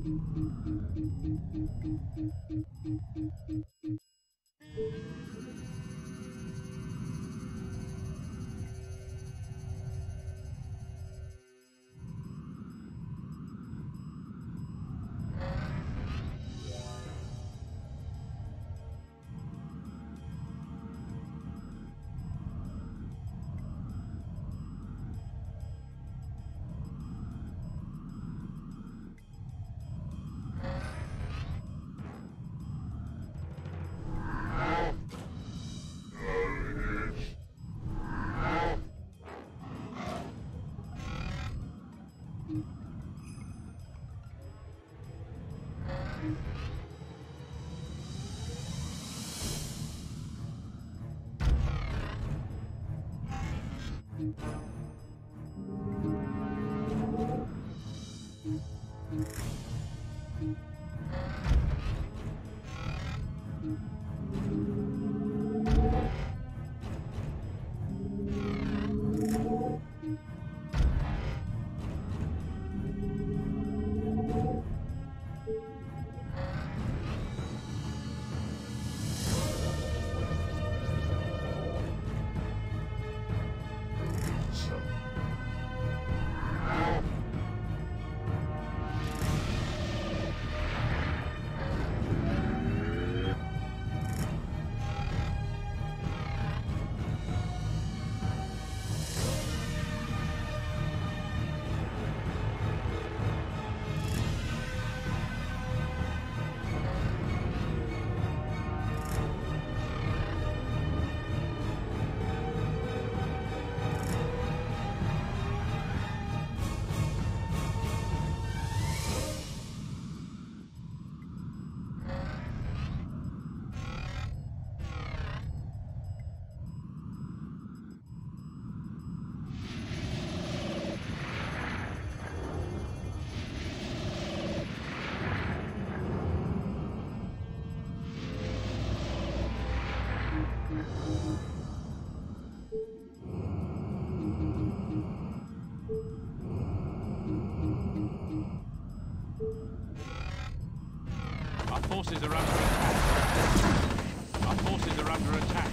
Our forces are under attack. Our forces are under attack.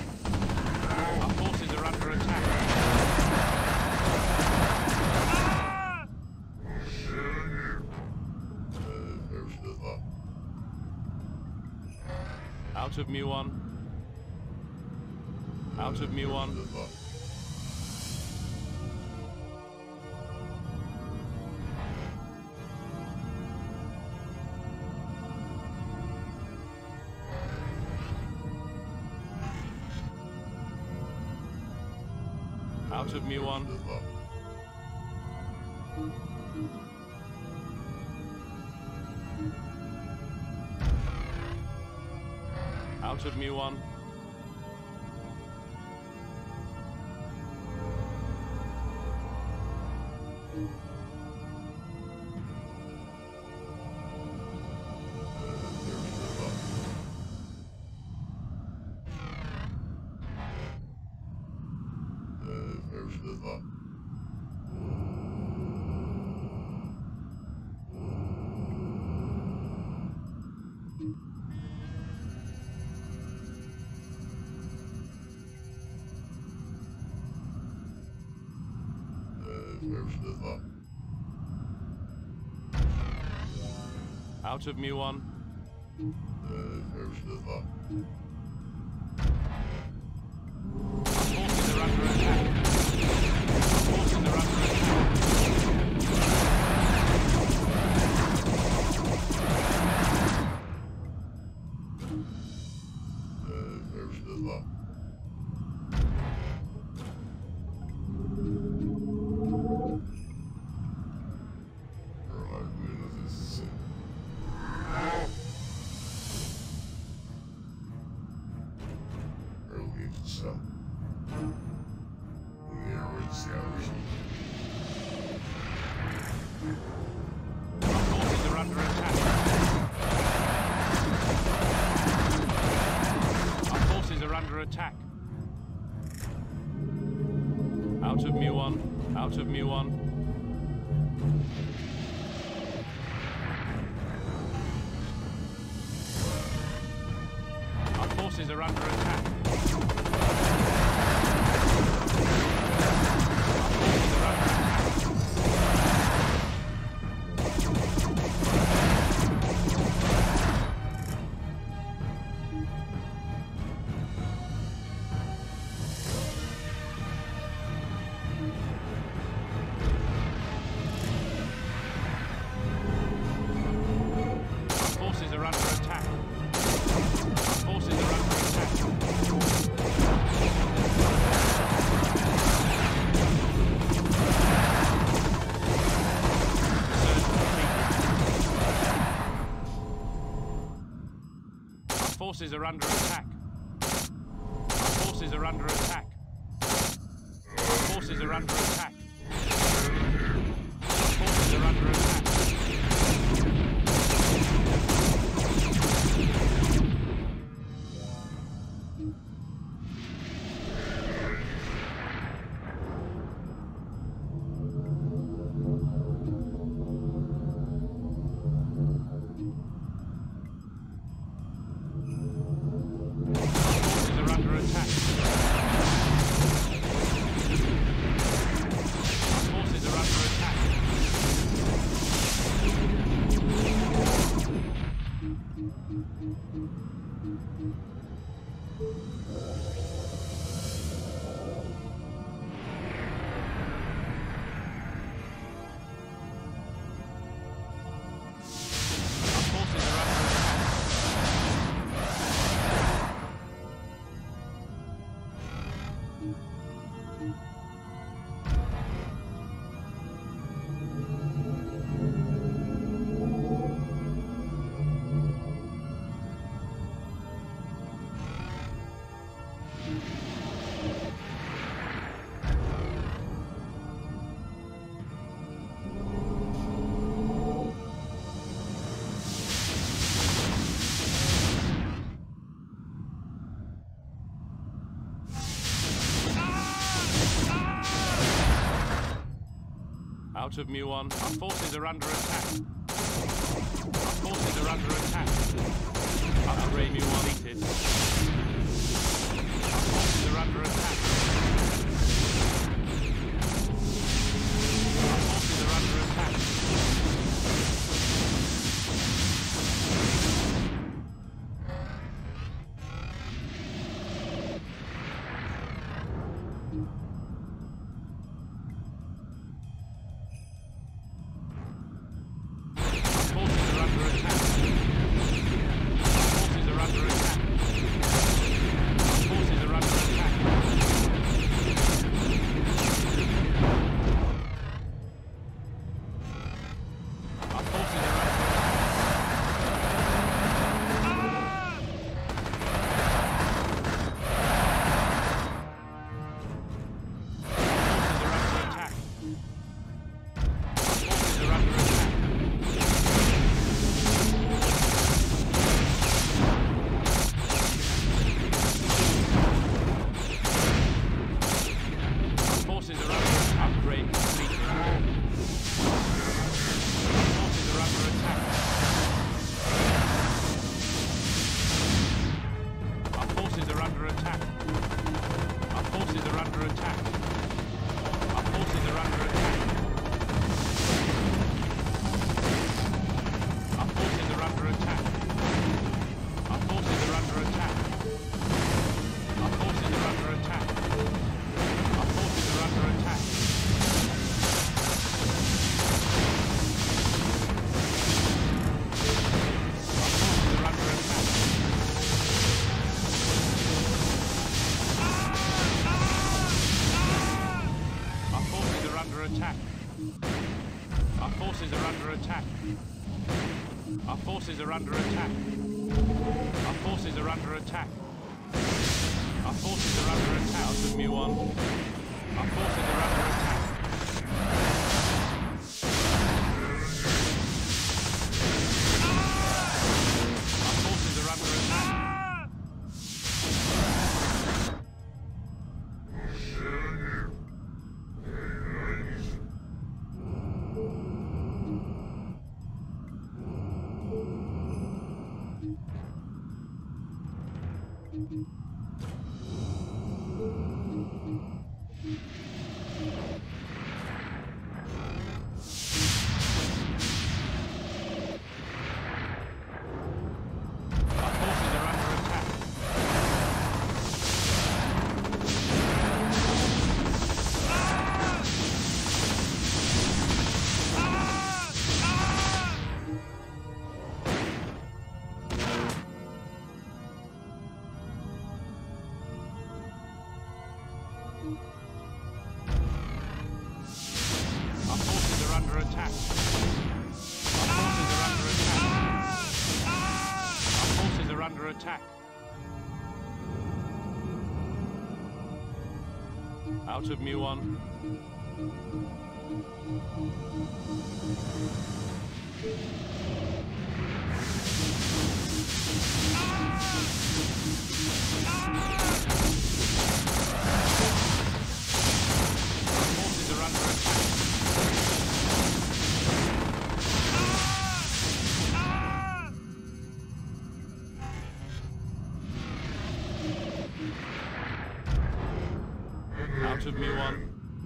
Our forces are under attack. Out of Muon. Out of Muon. Out of Muon. Out of Muon. Out of Muon. Forces are under attack. Forces are under attack. Attack. Out of Muon. Out of Muon. forces are under attack. Forces are under attack. Forces are under attack. Forces are under attack. Forces are under attack. Out of Muon, our forces are under attack. Our forces are under attack. Upgrade Muon needed. Our forces are under attack. Our forces are under attack. Our forces are under attack. Our forces are under attack. Our forces are under attack. Out of Muon. Our forces are under attack. Our forces are under attack. Attack. Out of Mu-1. Forces are under attack. Out of Mu-1.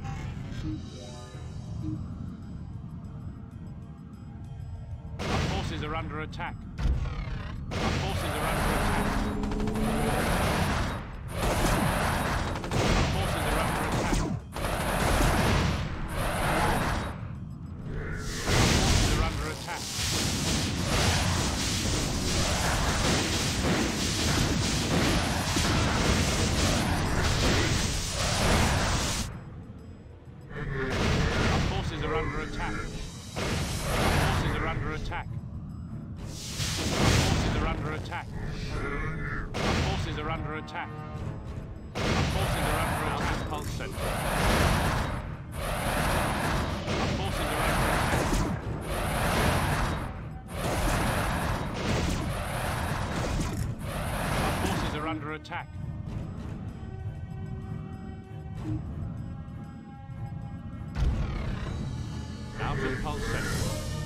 Our forces are under attack. Our forces are under attack. Our forces are under attack. Our forces are under attack. Under attack. Forces are under attack. Forces are under attack. Forces are under attack. Forces are under attack. Pulse center. Forces are under attack. Forces are under attack. Out of pulse center.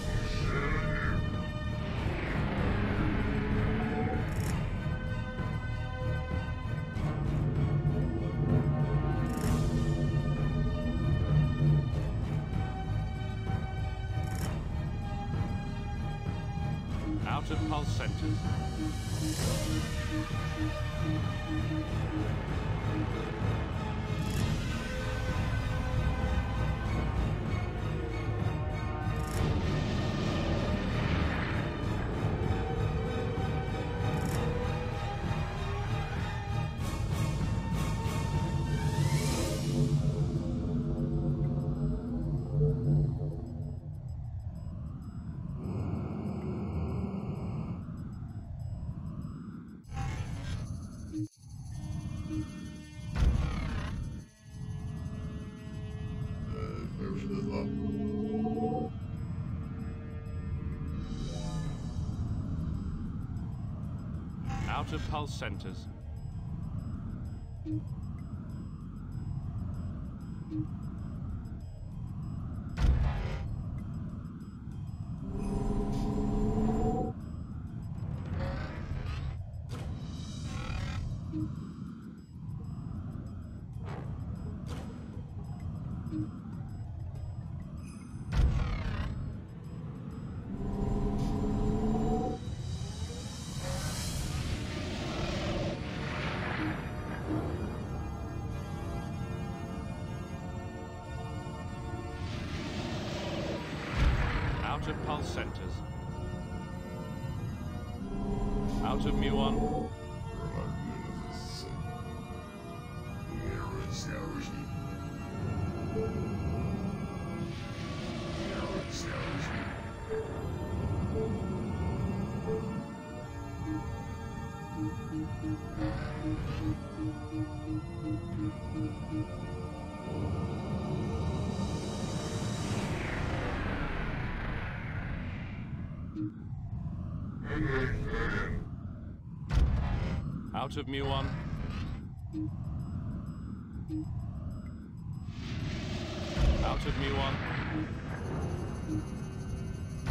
Out of pulse centers. Out of pulse centers. Out of pulse centers. Out of Mu-1. Out of Mu-1. Out of Mu-1.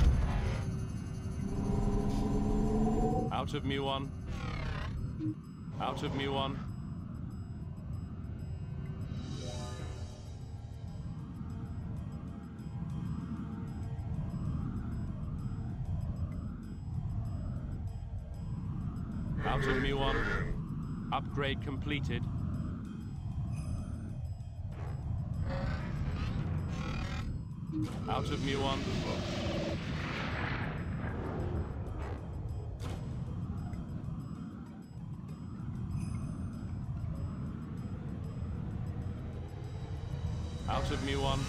Out of Mu-1. Out of Mu-1. Out of Mu-1. Upgrade completed. Out of Mu-1. Out of Mu-1.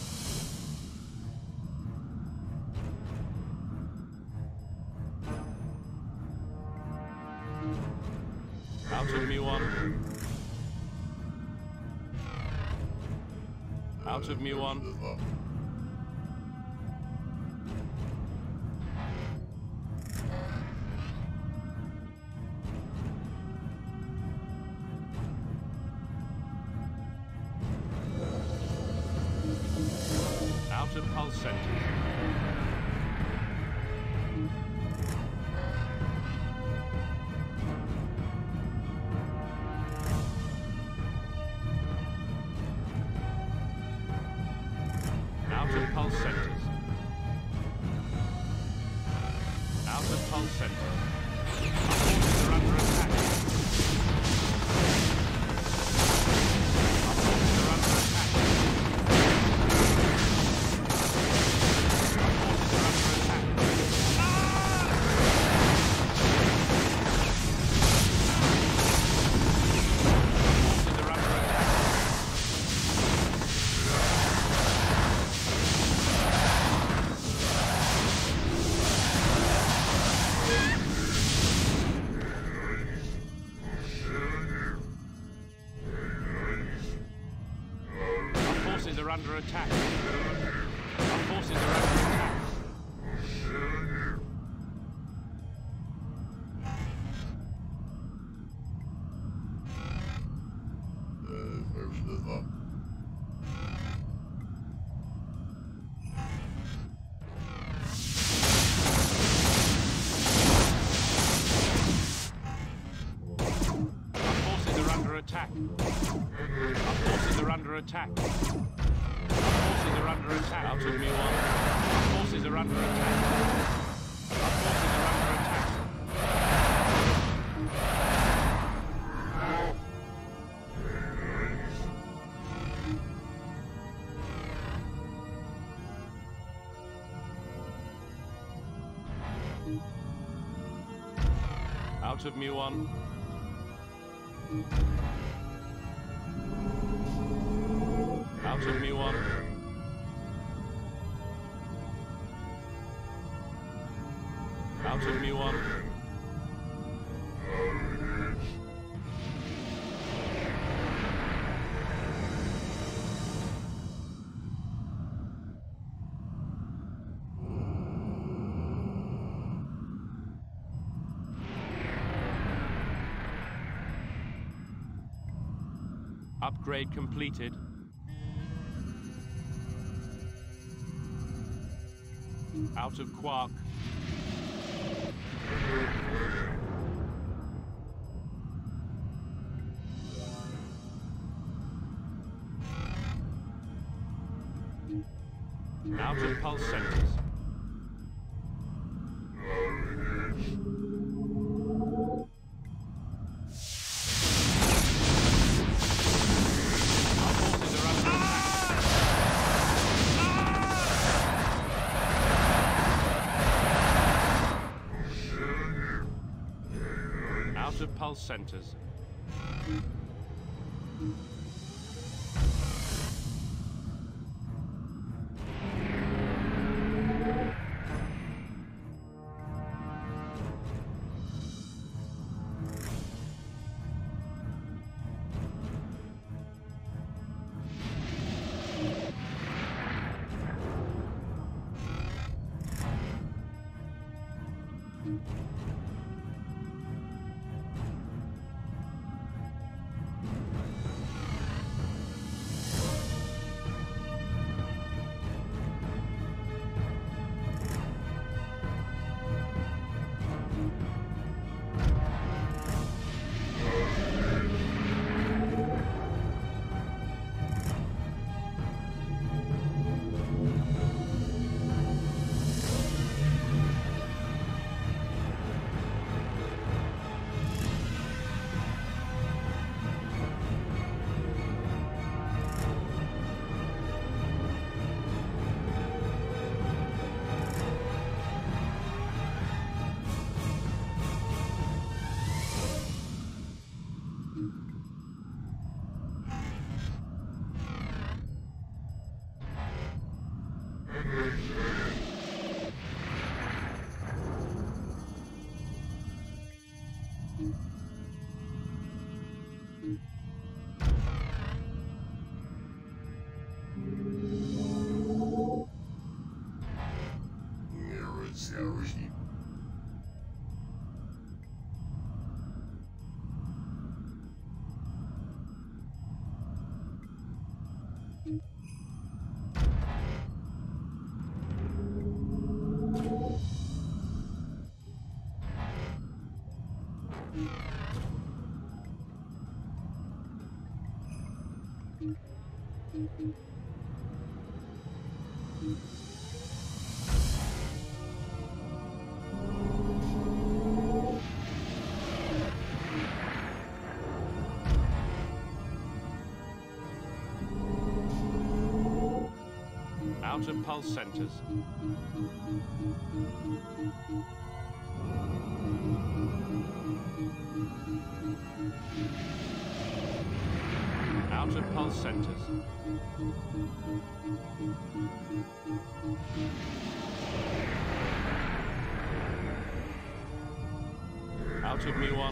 Out of Mu-1. Out of Mu-1. Out of pulse centers. Out of pulse centers. Out of pulse centers. Our forces are under attack. Our forces are under attack. Our forces are under attack. Our forces are under attack. Are under attack. Our forces are under attack. Our forces are under attack. Our forces are under attack. Forces are under attack. Out of Mu-1. Our forces are under attack. Our forces are under attack. Out of Mu-1. Out of Mu-1. Out of Mu-1. Upgrade completed. Out of Quark. Out of pulse centers. Our forces are under attack. Out of pulse centers. Outer pulse centers. Outer pulse centers. Out of Mu-1.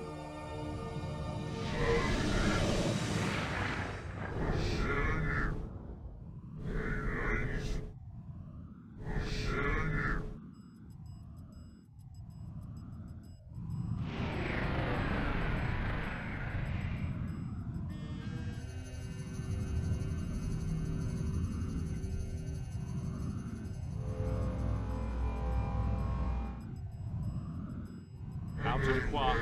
Out of Quark.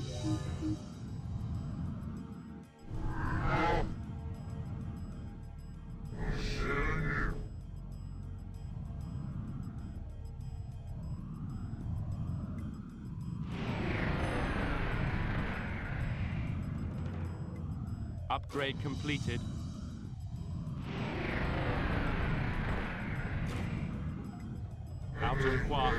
Upgrade completed. Out of Quark.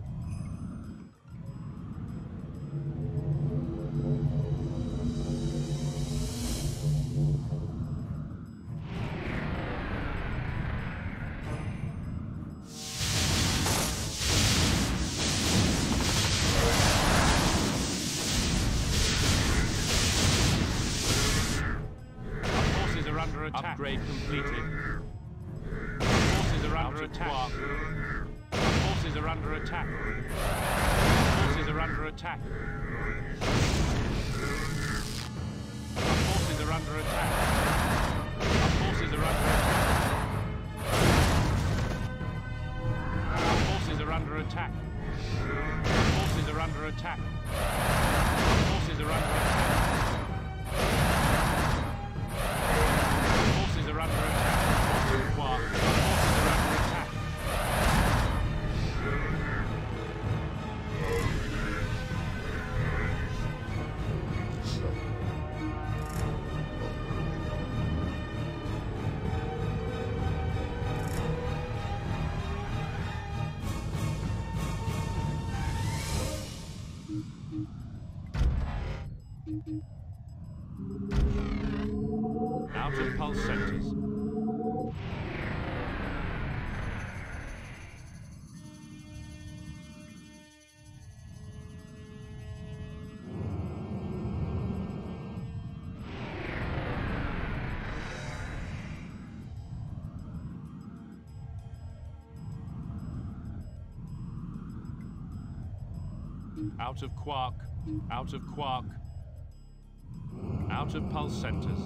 Upgrade completed. Forces are under attack. Forces are under attack. Forces are under attack. Forces are under attack. Forces are under attack. Forces are under attack. Forces are under attack. Forces are under attack. Under attack. Quark. Forces are under attack. Out of pulse centers. Out of Quark. Out of Quark. Out of pulse centers.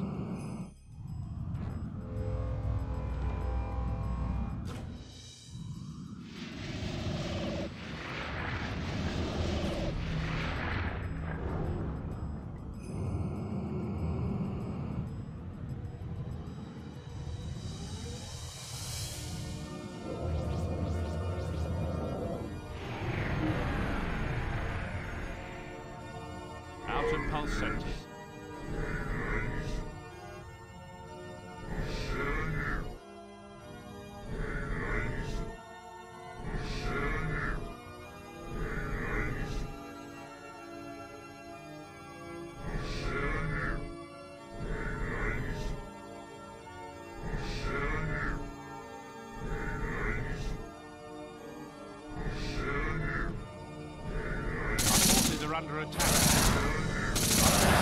Out of pulse centers. under attack. Our forces are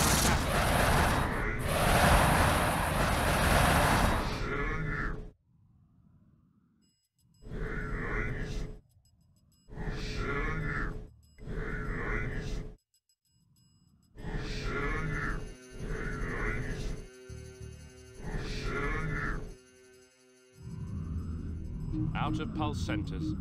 out of pulse centers.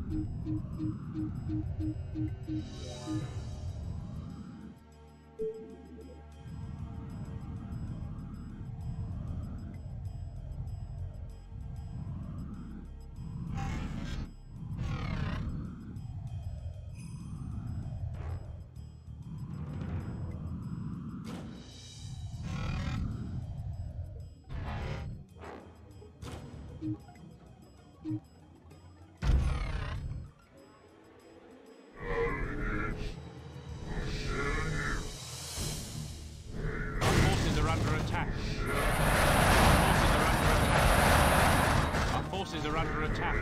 Our forces are under attack.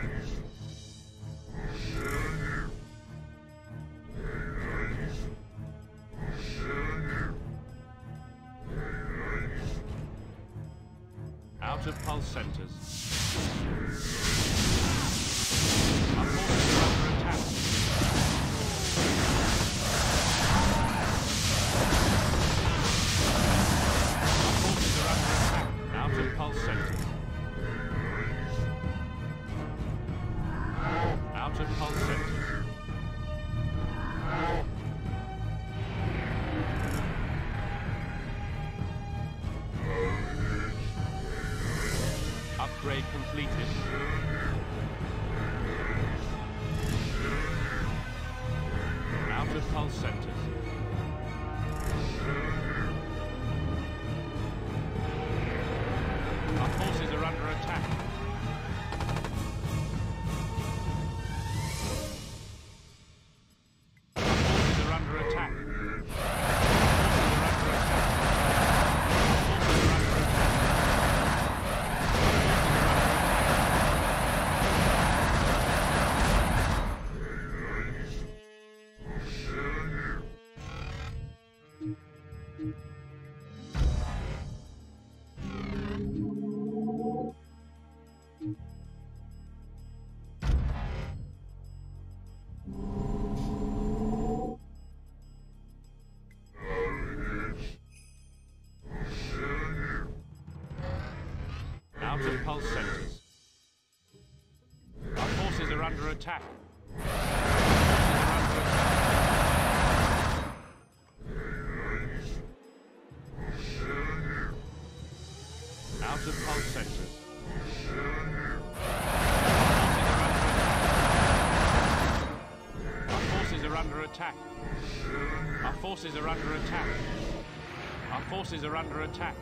Out of pulse centers. Our forces are under attack. Our forces are under attack. Out of pulse centers. Out of pulse centers. Upgrade completed. Out of pulse centers. Our forces are under attack. Our forces are under attack. Out of pulse centers. Our forces are under attack. Out of pulse centers. Our forces are under attack. Our forces are under attack. Our forces are under attack.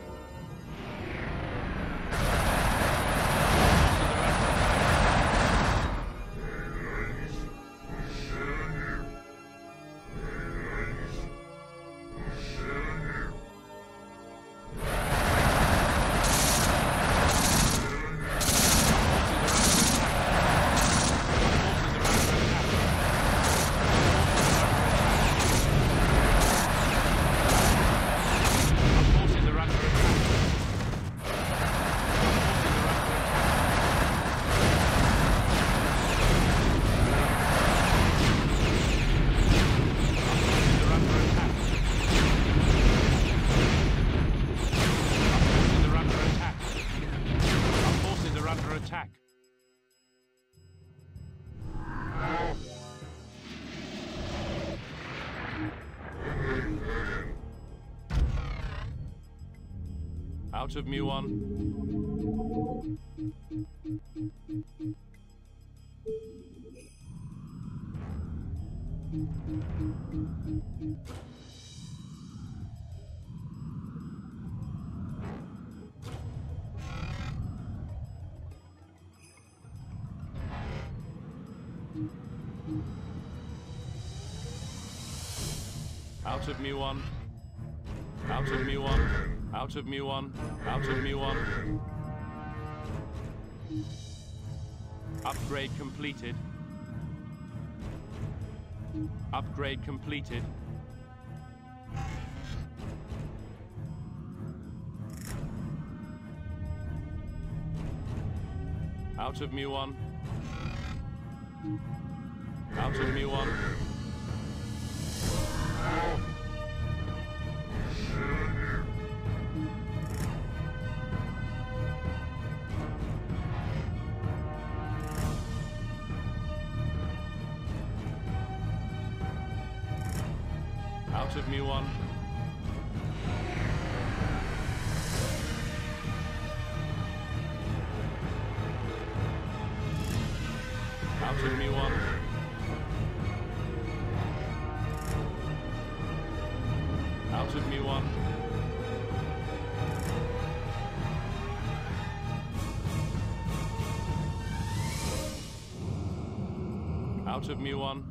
Out of Mu-1. Out of Mu-1. Out of Mu-1. Out of Mu-1. Out of Mu-1. Upgrade completed. Upgrade completed. Out of mu1. Out of mu1. Out of mu1. Out of mu1. Out of mu1. Out of mu1.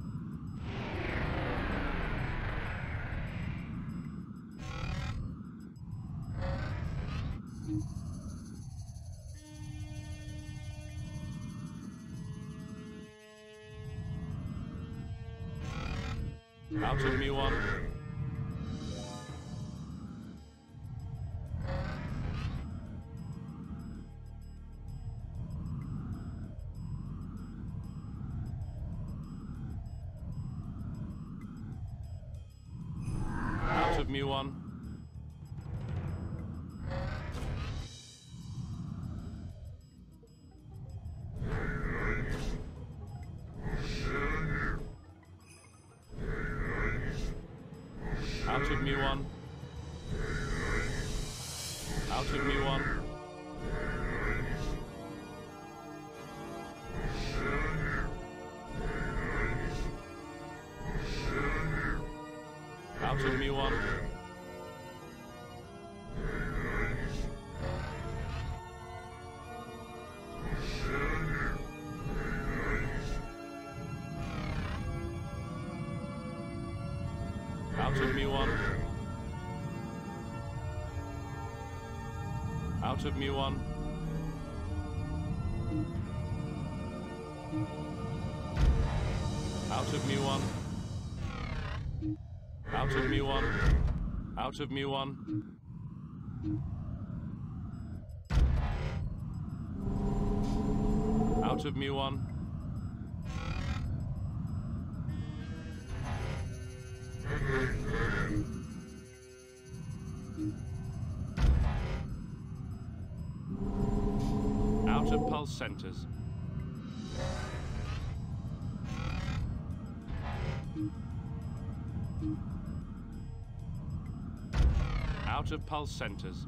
Out of mu1. Out of mu1. Out of mu1. Out of mu1. Out of mu1. Out of mu1. Out of mu1. Out of mu1. Out of mu1. Out of mu1. Out of mu1. Out of pulse centers. Out of pulse centers.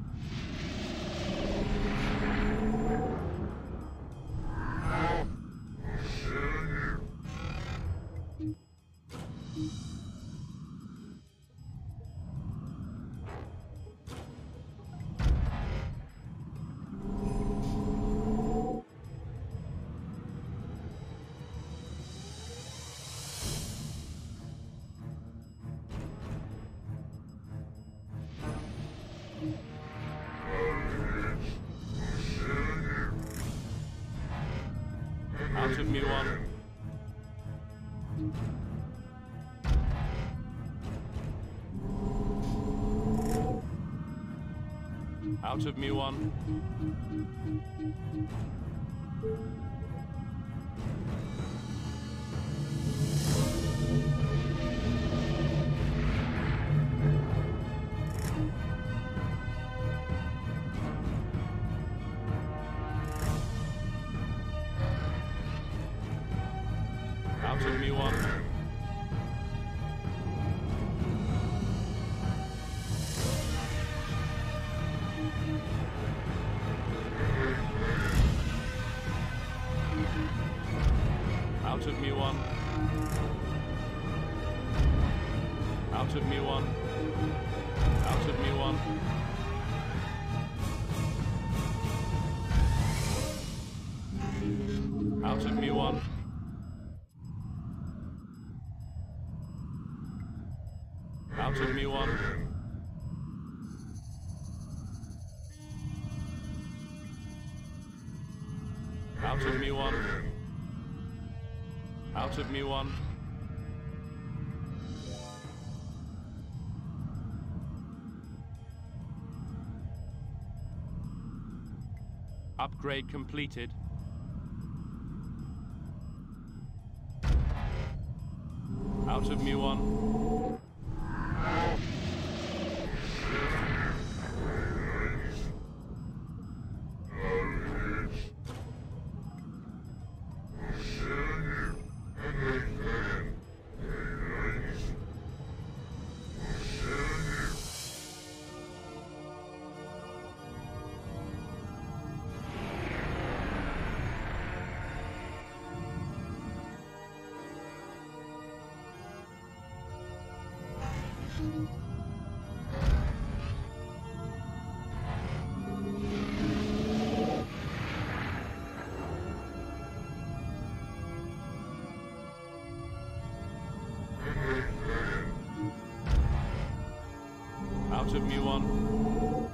Out of mu1. Out of mu1. Out of mu1. Out of mu1. Out of mu1. Out of mu1. Out of mu1. Out of mu1. Out of mu1. Out of mu1. Upgrade completed. Out of Mu1. Out of Mu1.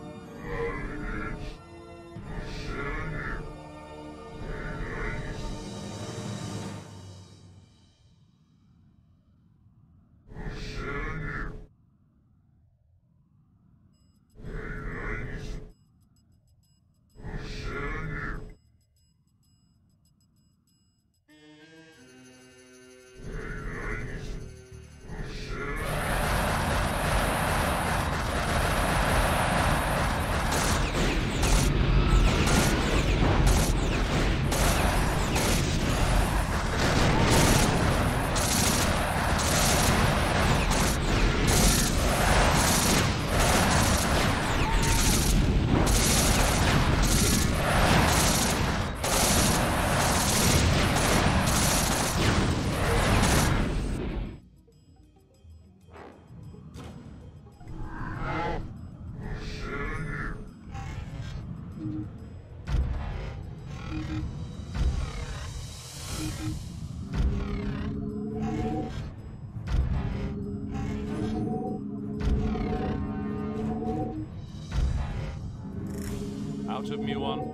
Out of Mu1.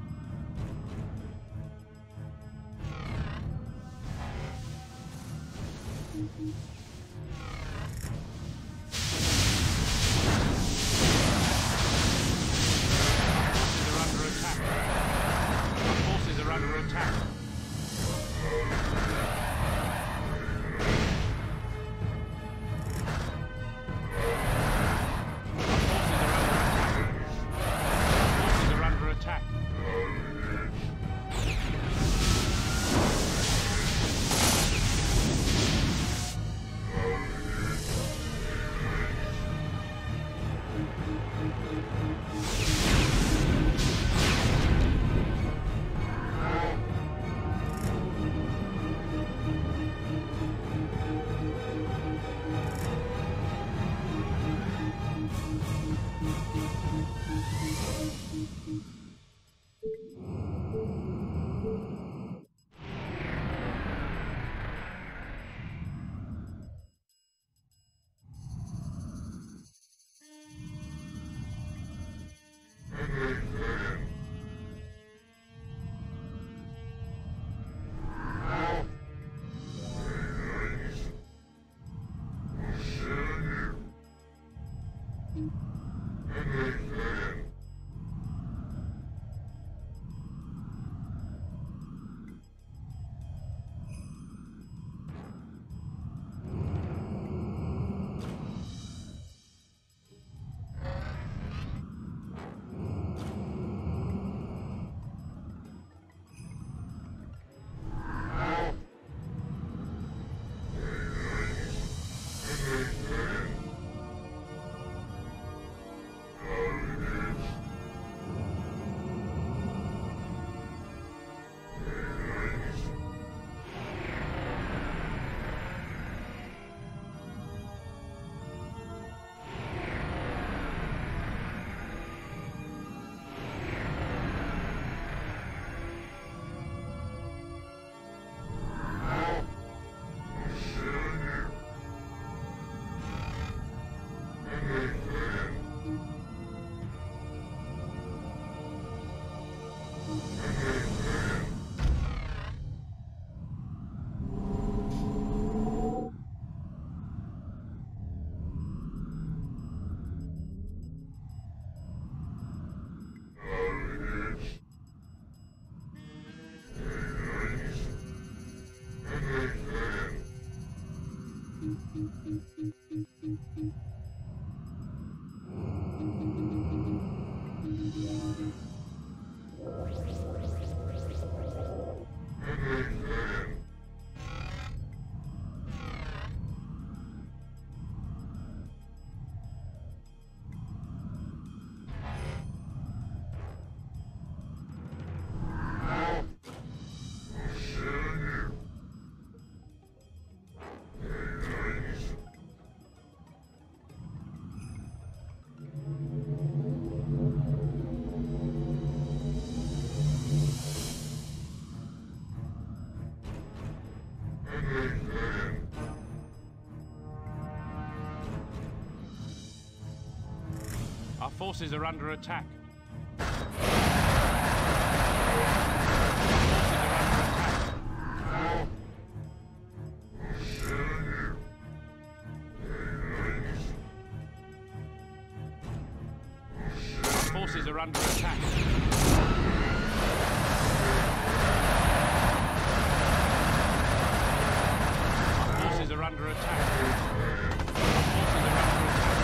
Our forces are under attack. forces are under attack. Forces are under attack. Our forces are under attack. Our forces are under attack.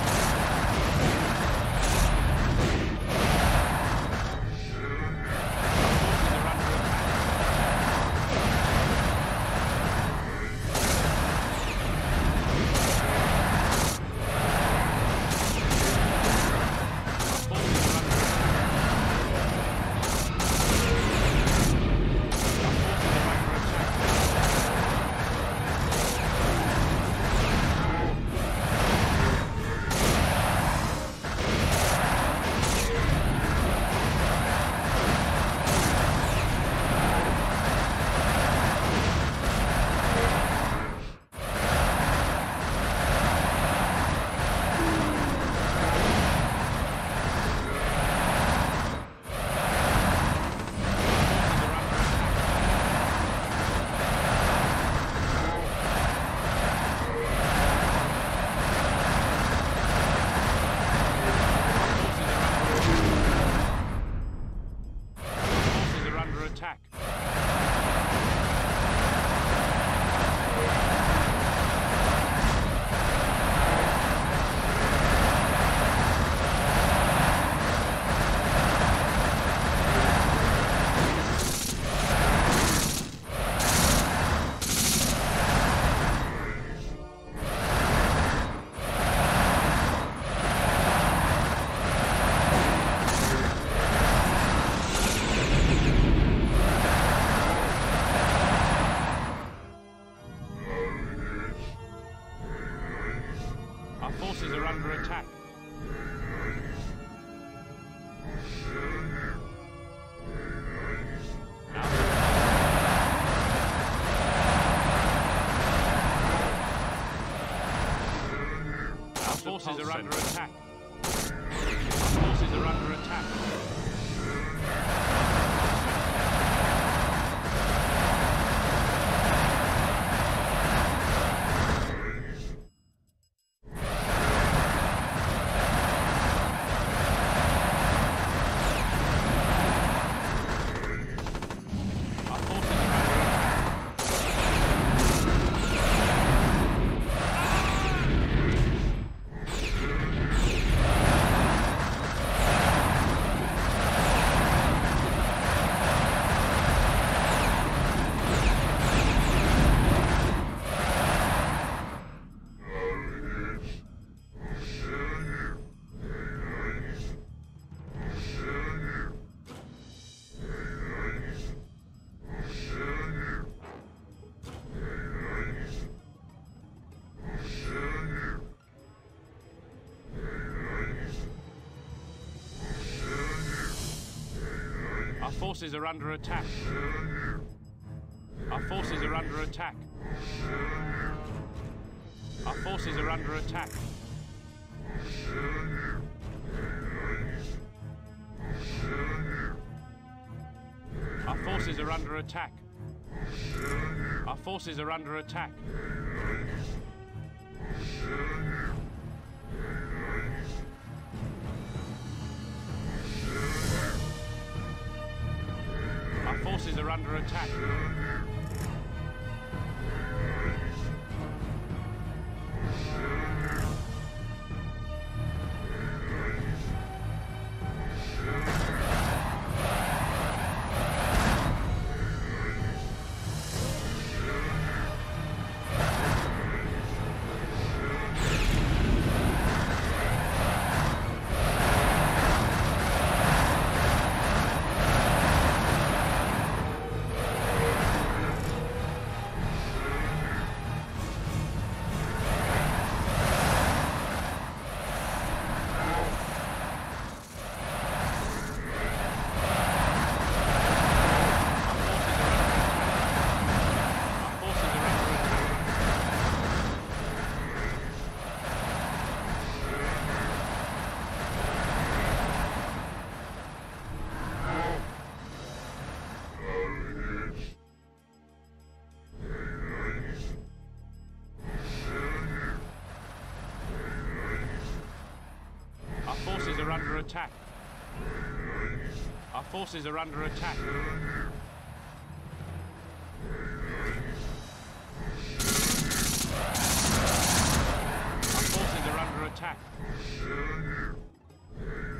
Forces are under attack. Our forces are under attack. Our forces are under attack. Our forces are under attack. Our forces are under attack. Our forces are under attack. Our forces are under attack. Our forces are under attack. Our forces are under attack. under attack. Our forces are under attack. Our forces are under attack.